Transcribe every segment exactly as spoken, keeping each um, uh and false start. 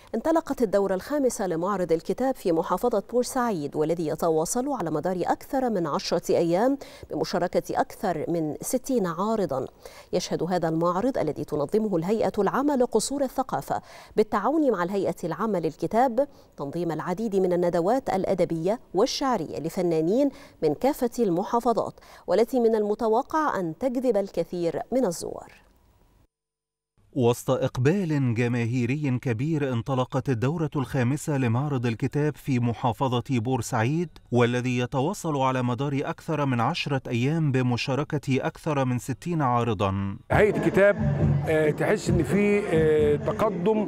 انطلقت الدورة الخامسة لمعرض الكتاب في محافظة بورسعيد، والذي يتواصل على مدار أكثر من عشرة أيام بمشاركة أكثر من ستين عارضا. يشهد هذا المعرض الذي تنظمه الهيئة العامة لقصور الثقافة بالتعاون مع الهيئة العامة للكتاب تنظيم العديد من الندوات الأدبية والشعرية لفنانين من كافة المحافظات، والتي من المتوقع أن تجذب الكثير من الزوار. وسط إقبال جماهيري كبير انطلقت الدورة الخامسة لمعرض الكتاب في محافظة بورسعيد، والذي يتواصل على مدار أكثر من عشرة أيام بمشاركة أكثر من ستين عارضا. هيئة الكتاب تحس إن في تقدم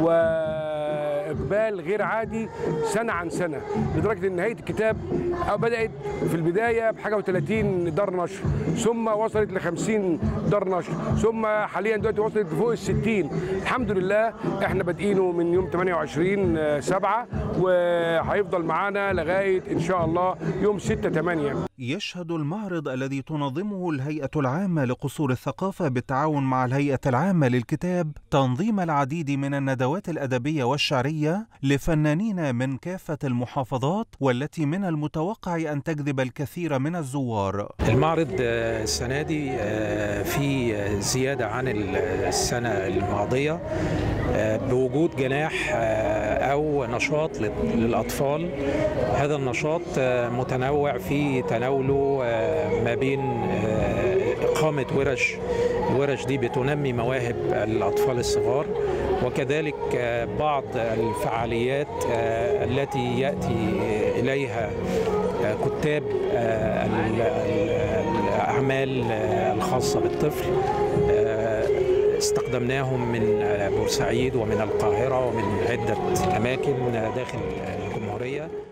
وإقبال غير عادي سنة عن سنة، لدرجة إن هيئة الكتاب بدأت في البداية بحاجة وثلاثين دار نشر، ثم وصلت لخمسين دار نشر، ثم حاليا دلوقتي وصلت فوق الستين. الحمد لله احنا بادئينه من يوم ثمانية وعشرين سبعة وهيفضل معانا لغاية إن شاء الله يوم ستة ثمانية. يشهد المعرض الذي تنظمه الهيئة العامة لقصور الثقافة بالتعاون مع الهيئة العامة للكتاب تنظيم العديد من الندوات الأدبية والشعرية لفنانين من كافة المحافظات، والتي من المتوقع أن تجذب الكثير من الزوار. المعرض السنة دي في زيادة عن السنة الماضية بوجود جناح أو نشاط للأطفال. هذا النشاط متنوع في تناوله ما بين إقامة ورش، الورش دي بتنمي مواهب الأطفال الصغار، وكذلك بعض الفعاليات التي يأتي إليها كتاب الأعمال الخاصة بالطفل. استخدمناهم من بورسعيد ومن القاهرة ومن عدة أماكن داخل الجمهورية.